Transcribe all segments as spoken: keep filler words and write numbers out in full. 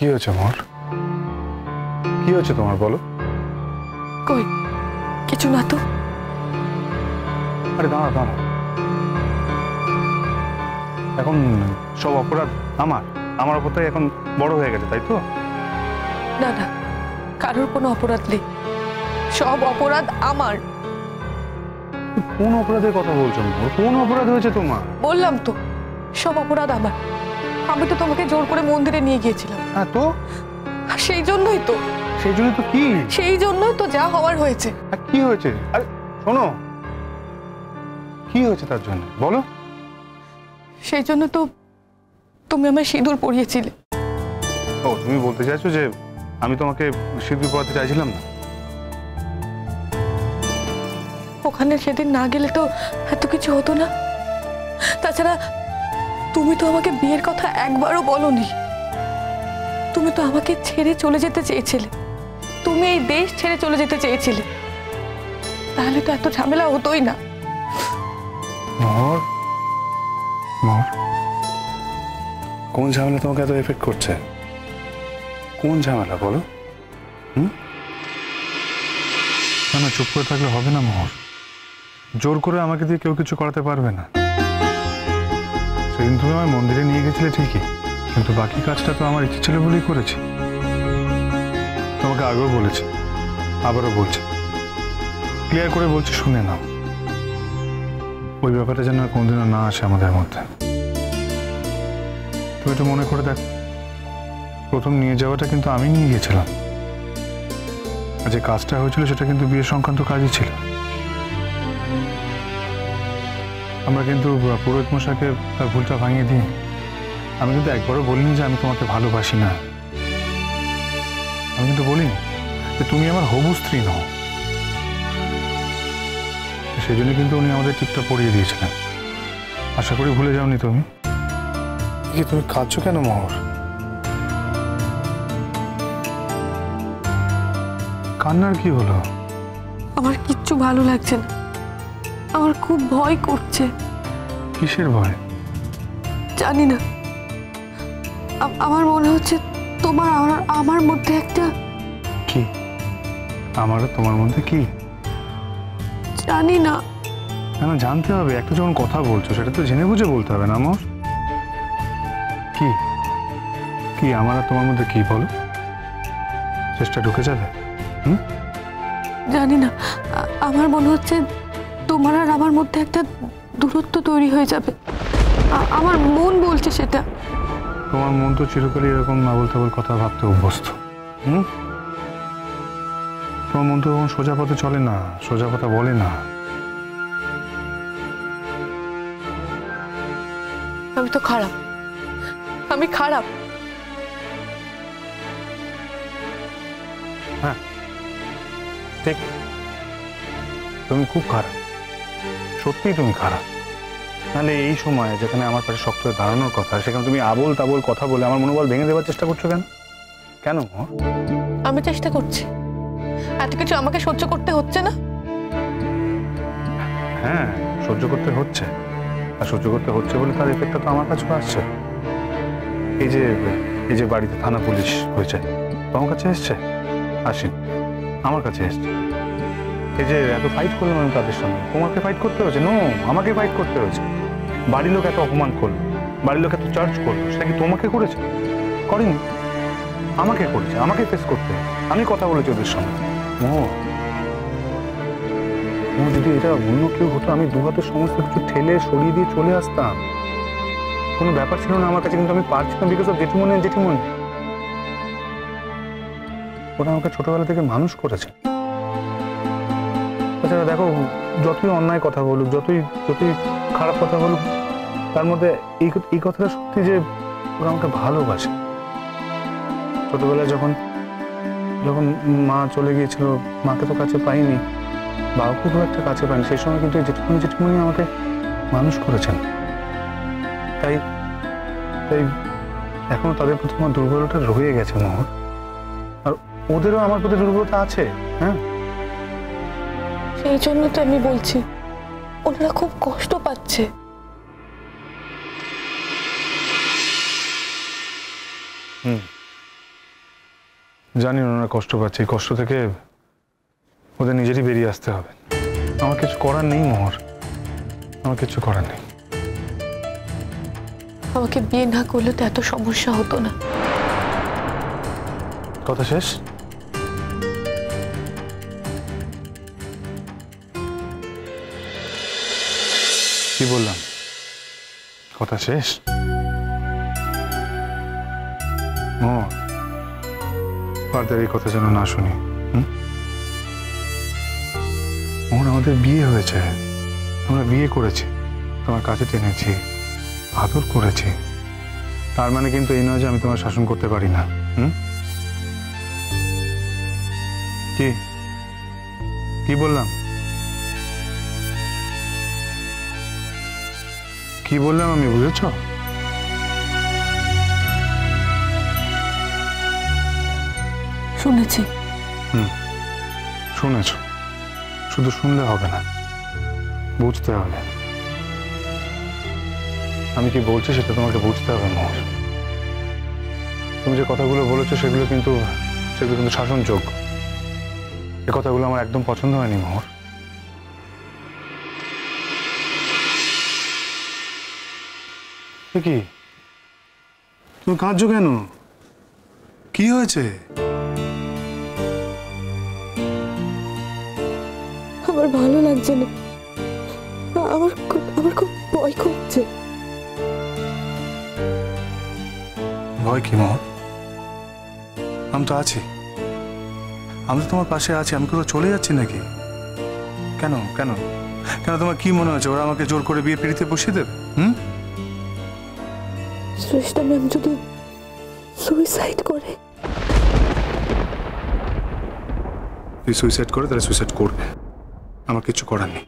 কি হয়েছে মোর? কি হয়েছে তোমার বলো? কই কিছু না তো। আরে দাঁড়া দাঁড়া, এখন সব অপরাধ আমার আমার অপরাধ এখন বড় হয়ে গেছে, তাই তো? না না, কারোর কোনো অপরাধ নেই, সব অপরাধ আমার। কোন অপরাধের কথা বলছো? কোন অপরাধ হয়েছে তোমার? বললাম তো সব অপরাধ আমার। আমি তো তোমাকে জোর করে মন্দিরে নিয়ে গিয়েছিলাম। হ্যাঁ তো সেই জন্যই তো সেই জন্য তো কি সেই জন্যই তো যা হওয়ার হয়েছে। কি হয়েছে? আরে শোনো, কি হয়েছে তার জন্য বলো। সেই জন্য তো তুমি আমায় সিঁদুর পরিয়েছিলে। ও, তুমি বলতে চাইছো যে আমি তোমাকে সিঁদুর পরাতে চাইছিলাম না? ওখানে সেদিন না গেলে তো এত কিছু হতো না। তাছাড়া তুমি তো আমাকে বিয়ের কথা একবারও বলনি। তুমি তো আমাকে ছেড়ে চলে যেতে চেয়েছিলে, তুমি এই দেশ ছেড়ে চলে যেতে চেয়েছিলে, তাহলে তো এত ঝামেলা হতোই না। মোহর, মোহর, কোন ঝামেলা তোমাকে এত এফেক্ট করছে? কোন ঝামেলা বলো? হুম না না, চুপ করে থাকলে হবে না মোহর। জোর করে আমাকে দিয়ে কেউ কিছু করাতে পারবে না। সেদিন তুমি আমায় মন্দিরে নিয়ে গেছিলে ঠিকই, কিন্তু বাকি কাজটা তো আমার ইচ্ছে ছিল বলেই করেছি। তোমাকে আগেও বলেছি, আবারও বলছি, ক্লিয়ার করে বলছি, শুনে নাও। ওই ব্যাপারটা যেন কোনদিনও না আসে আমাদের মধ্যে। তুমি একটু মনে করে দেখ, প্রথম নিয়ে যাওয়াটা কিন্তু আমি নিয়ে গিয়েছিলাম, আর যে কাজটা হয়েছিল সেটা কিন্তু বিয়ে সংক্রান্ত কাজই ছিল। আমরা কিন্তু পুরোহিত মশাইকে তার ভুলটা ভাঙিয়ে দিই। আমি কিন্তু একবারও বলিনি যে আমি তোমাকে ভালোবাসি না। আমি কিন্তু বলিনি যে তুমি আমার হবু স্ত্রী নও। সেই জন্য কিন্তু উনি আমাদের টিপটা পড়িয়ে দিয়েছিলেন। আশা করি ভুলে যাওনি তুমি। কি তুমি কাঁদছো কেন মোহর? কান্নার কি হলো? আমার কিচ্ছু ভালো লাগছে না, আমার খুব ভয় করছে। কিসের ভয়? জানি না, আমার মনে হচ্ছে তোমার আমার আমার মধ্যে একটা। কি? আমার তোমার মধ্যে কি? জানি না। না জানতে হবে, একটা যখন কথা বলছো সেটা তো জেনে বুঝে বলতে হবে না মোর? কি কি আমার আর তোমার মধ্যে কি বলো? চেষ্টা ঢুকে যাবে? হুম জানি না, আমার মনে হচ্ছে তোমার আর আমার মধ্যে একটা দূরত্ব তৈরি হয়ে যাবে। আমার মন বলছে সেটা। তোমার মন তো চিরকালই এরকম আবল তাবল কথা ভাবতে অভ্যস্ত। হুম তোমার মন তো এখন সোজা পথে চলে না, সোজা কথা বলে না। আমি তো খারাপ, আমি খারাপ। হ্যাঁ ঠিক, তুমি খুব খারাপ, সত্যিই তুমি খারাপ। নাহলে এই সময় যেখানে আমার পাশে শক্ত হয়ে দাঁড়ানোর কথা, সেখানে তুমি আবোল তাবোল কথা বলে আমার মনোবল ভেঙে দেওয়ার চেষ্টা করছো কেন? কেন? আমি চেষ্টা করছি, এত কিছু আমাকে সহ্য করতে হচ্ছে না? হ্যাঁ সহ্য করতে হচ্ছে, আর সহ্য করতে হচ্ছে বলে তার এফেক্টটা তো আমার কাছেও আসছে। এই যে এই যে বাড়িতে থানা পুলিশ হয়েছে, তোমার কাছে এসছে? আসেন, আমার কাছে এসছে। এই যে এত ফাইট করলাম আমি তাদের সঙ্গে, তোমাকে ফাইট করতে হয়েছে? নো, আমাকে ফাইট করতে হয়েছে। বাড়ির লোক এত অপমান করলো, বাড়ির লোক এত চার্জ করলো, সেটা কি তোমাকে করেছে? করেনি, আমাকে করেছে, আমাকে ফেস করতে। আমি কথা বলেছি ওদের সঙ্গে। ও যদি এটা অন্য কেউ হতো, আমি দু হাতের সমস্ত কিছু ঠেলে সরিয়ে দিয়ে চলে আসতাম, কোনো ব্যাপার ছিল না আমার কাছে। কিন্তু আমি পারছি না, বিকজ অফ জেঠিমনি জেঠিমনি ওরা আমাকে ছোটবেলা থেকে মানুষ করেছে। তাছাড়া দেখো, যতই অন্যায় কথা বলুক, যতই যতই খারাপ কথা বলুক, তার মধ্যে এই এই কথাটা সত্যি যে ওরা আমাকে ভালোবাসে। ছোটবেলায় যখন যখন মা চলে গিয়েছিল, মাকে তো কাছে পাইনি, বাবাকে খুব একটা কাছে পাইনি, সেই সময় কিন্তু জেঠিমনি জেঠিমনি আমাকে মানুষ করেছেন। তাই তাই এখনো তাদের প্রতি আমার দুর্বলতা রয়ে গেছে মোহর, আর ওদেরও আমার প্রতি দুর্বলতা আছে। হ্যাঁ সেই জন্য তো আমি বলছি, ওনারা খুব কষ্ট পাচ্ছে। হুম জানি ওনারা কষ্ট পাচ্ছে, এই কষ্ট থেকে ওদের নিজেরই বেরিয়ে আসতে হবে। আমার কিছু করার নেই মোহর, আমার কিছু করার নেই। আমাকে বিয়ে না করলে তো এত সমস্যা হতো না। কথা শেষ? কি বললাম? কথা শেষ? মোহর, ফার্দার এই কথা যেন না শুনি। হুম? মোহন, আমাদের বিয়ে হয়েছে, আমরা বিয়ে করেছি, তোমার কাছে টেনেছি, আদর করেছি, তার মানে কিন্তু এই নয় যে আমি তোমার শাসন করতে পারি না। হুম? কি কি বললাম? কি বললাম আমি, বুঝেছ? শুনেছি। হুম, শুনেছ, শুধু শুনলে হবে না, বুঝতে হবে। আমি কি বলছি সেটা তোমাকে বুঝতে হবে মোহর। তুমি যে কথাগুলো বলেছো সেগুলো কিন্তু সেগুলো কিন্তু শাসনযোগ্য। এই কথাগুলো আমার একদম পছন্দ হয়নি মোহর। কি তুমি কাঁদছো কেন? কি হয়েছে? আমার ভালো লাগছে না, আমার খুব আমার খুব ভয় করছে। ভয় কি মোহর? আমি তো আছি, আমি তো তোমার পাশে আছি। আমি কোথাও চলে যাচ্ছি নাকি? কেন কেন কেন তোমার কি মনে হচ্ছে ওরা আমাকে জোর করে বিয়ে পিড়িতে বসিয়ে দেবে? হুম? শ্রেষ্ঠা ম্যাম যদি সুইসাইড করে? তুই সুইসাইড করে তাহলে সুইসাইড করবে, আমার কিছু করার নেই।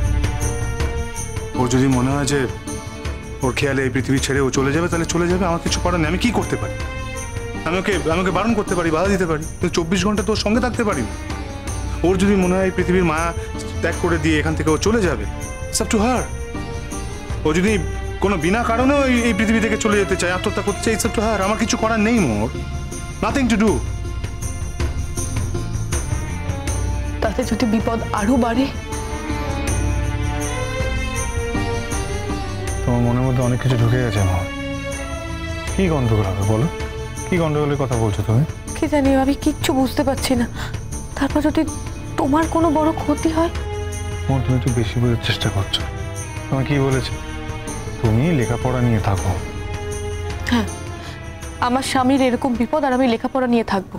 ওর যদি মনে হয় যে ওর খেয়ালে এই পৃথিবী ছেড়ে ও চলে যাবে তাহলে চলে যাবে, আমার কিছু করার নেই। আমি কি করতে পারি? আমি ওকে আমি ওকে বারণ করতে পারি, বাধা দিতে পারি, কিন্তু চব্বিশ ঘন্টা তোর সঙ্গে থাকতে পারি না। ওর যদি মনে হয় এই পৃথিবীর মায়া ত্যাগ করে দিয়ে এখান থেকে ও চলে যাবে, ইটস আপ টু হার। ও যদি কোনো বিনা কারণেও এই পৃথিবী থেকে চলে যেতে চায়, আত্মহত্যা করতে চায়, ইটস আপ টু হার। আমার কিছু করার নেই মোর, নাথিং টু ডু। তাতে যদি বিপদ আরো বাড়ে? তোমার মনের মধ্যে অনেক কিছু ঢুকে গেছে মোর। কি গন্ডগোল হবে বলো? কি গন্ডগোলের কথা বলছো তুমি? কি জানি, আমি কিচ্ছু বুঝতে পারছি না। তারপর যদি তোমার কোনো বড় ক্ষতি হয়? মোর, তুমি একটু বেশি বোঝার চেষ্টা করছো। তোমার কি বলেছে? তুমি লেখাপড়া নিয়ে থাকো। হ্যাঁ, আমার স্বামীর এরকম বিপদ আর আমি লেখাপড়া নিয়ে থাকবো,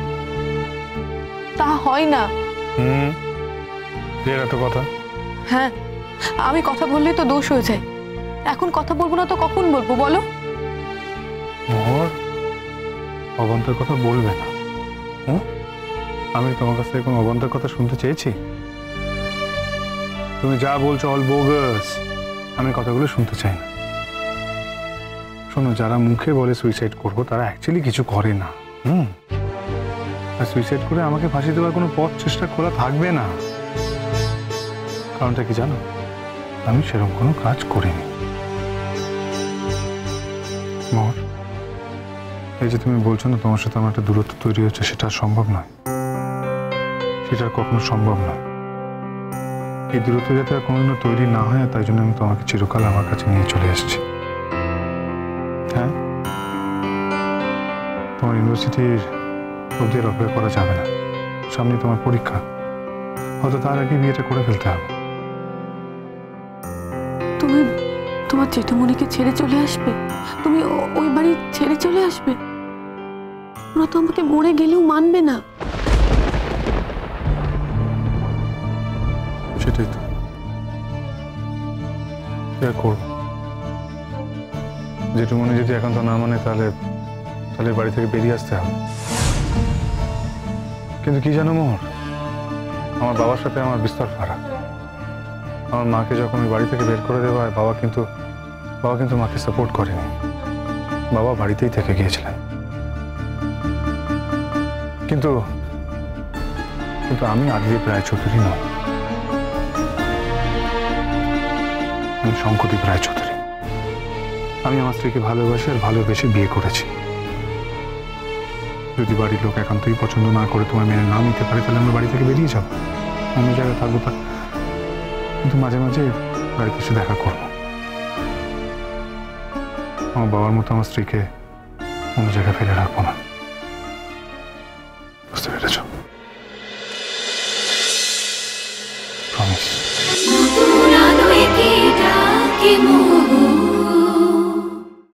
তা হয় না। হুম, এর এত কথা? হ্যাঁ, আমি কথা বললেই তো দোষ হয়ে যায়। এখন কথা বলবো না তো কখন বলবো বলো? মোহর, অবান্তর কথা বলবে না। হুম, আমি তোমার কাছ থেকে কোনো অবান্তর কথা শুনতে চেয়েছি? তুমি যা বলছো অল বোগাস, আমি কথাগুলো শুনতে চাই না। শোনো, যারা মুখে বলে সুইসাইড করবো তারা অ্যাকচুয়ালি কিছু করে না। হুম, আর সুইসাইড করে আমাকে ফাঁসি দেওয়ার কোনো পথ চেষ্টা খোলা থাকবে না। কারণটা কি জানো? আমি সেরকম কোনো কাজ করিনি। মোহর, এই যে তুমি বলছো না তোমার সাথে আমার একটা দূরত্ব তৈরি হচ্ছে, সেটা সম্ভব নয়, সেটা কখনো সম্ভব নয়। এই দূরত্ব যাতে আর কোনোদিনও তৈরি না হয়, তাই জন্য আমি তোমাকে চিরকাল আমার কাছে নিয়ে চলে এসেছি। হ্যাঁ, তোমার ইউনিভার্সিটির অবধি আর অপেক্ষা করা যাবে না। সামনে তোমার পরীক্ষা, হয়তো তার আগে বিয়েটা করে ফেলতে হবে। তুমি তোমার জেঠুমণিকে ছেড়ে চলে আসবে? তুমি ওই বাড়ি ছেড়ে চলে আসবে? ওরা তো আমাকে মরে গেলেও মানবে না। সেটাই তো করবো। জেঠুমণি যদি এখন তো না মানে তাহলে তাহলে বাড়ি থেকে বেরিয়ে আসতে হবে। কিন্তু কি জানো মোহর, আমার বাবার সাথে আমার বিস্তর ফারাক। আমার মাকে যখন ওই বাড়ি থেকে বের করে দেওয়া হয়, বাবা কিন্তু বাবা কিন্তু মাকে সাপোর্ট করেনি। বাবা বাড়িতেই থেকে গিয়েছিলেন। কিন্তু কিন্তু আমি আদিদেব রায়চৌধুরী নই, আমি শঙ্করদেব রায়চৌধুরী। আমি আমার স্ত্রীকে ভালোবাসি আর ভালোবেসে বিয়ে করেছি। যদি বাড়ির লোক একান্তই পছন্দ না করে তোমায় মেনে না নিতে পারে তাহলে আমরা বাড়ি থেকে বেরিয়ে যাবো, অন্য জায়গায় থাকবো। তা কিন্তু মাঝে মাঝে বাড়িতে এসে দেখা করবো। আমার বাবার মতো আমার স্ত্রীকে অন্য জায়গায় ফেলে রাখবো না, বুঝতে পেরেছো?